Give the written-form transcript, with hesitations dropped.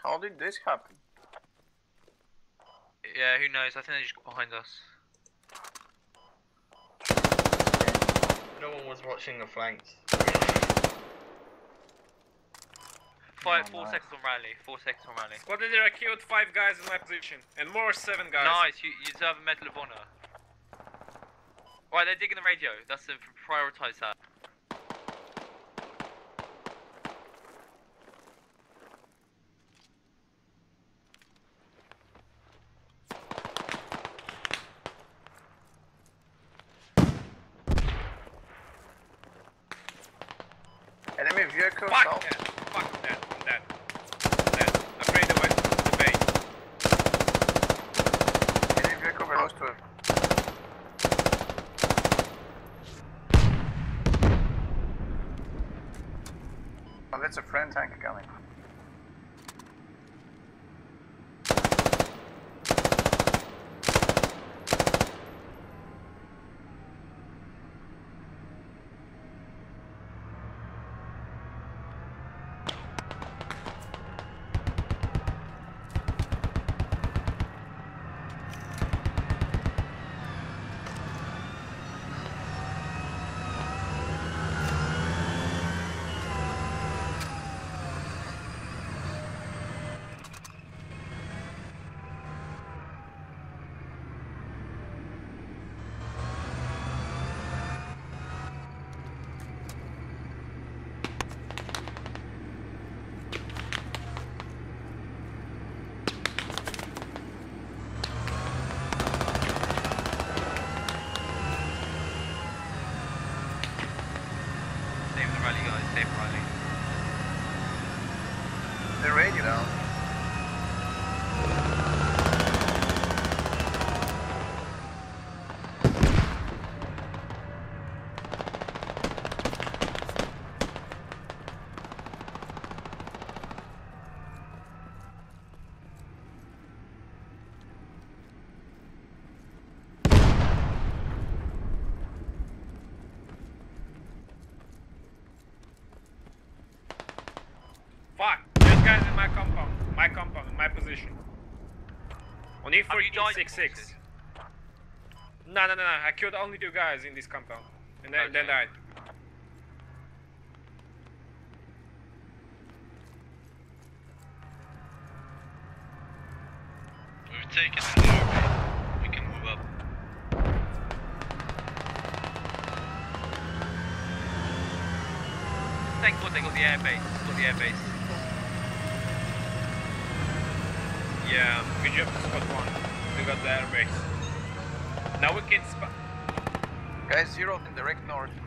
How did this happen? Yeah, who knows? I think they just got behind us. No one was watching the flanks. 4 seconds on rally. 4 seconds on rally. Squad leader, I killed 5 guys in my position. And more 7 guys. Nice, you deserve a Medal of Honor. Right, they're digging the radio. That's to prioritise that. Enemy vehicle. Fuck! Yeah. Fuck, I'm dead. I'm dead. I'm dead. I'm afraid away the base. Enemy vehicle, we're close to him. Oh, that's a friend tank coming. Save the rally, guys. Save the rally. The radio down. Fuck! There's guys in my compound. My compound, in my position. On E4 Have you died, 66. No. I killed only 2 guys in this compound. And then Okay. died. We've taken an airbase. We can move up. Thank God they got the airbase. Got the airbase. Yeah, we jumped to spot 1. We got the airbase. Now we can Guys, 0 in direct north.